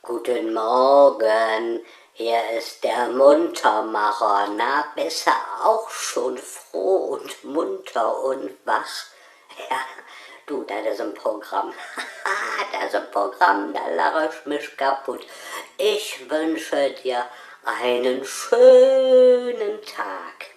Guten Morgen, hier ist der Muntermacher. Na, bist du auch schon froh und munter und wach? Ja, du, das ist ein Programm. Das ist ein Programm, da lache ich mich kaputt. Ich wünsche dir einen schönen Tag.